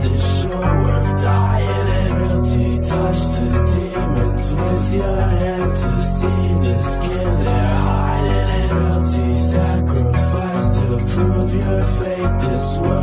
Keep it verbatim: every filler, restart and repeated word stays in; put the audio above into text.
this sure worth dying in. Frailty, touch the demons with your hand to see the skin they're hiding in. Frailty, sacrifice to prove your faith. This world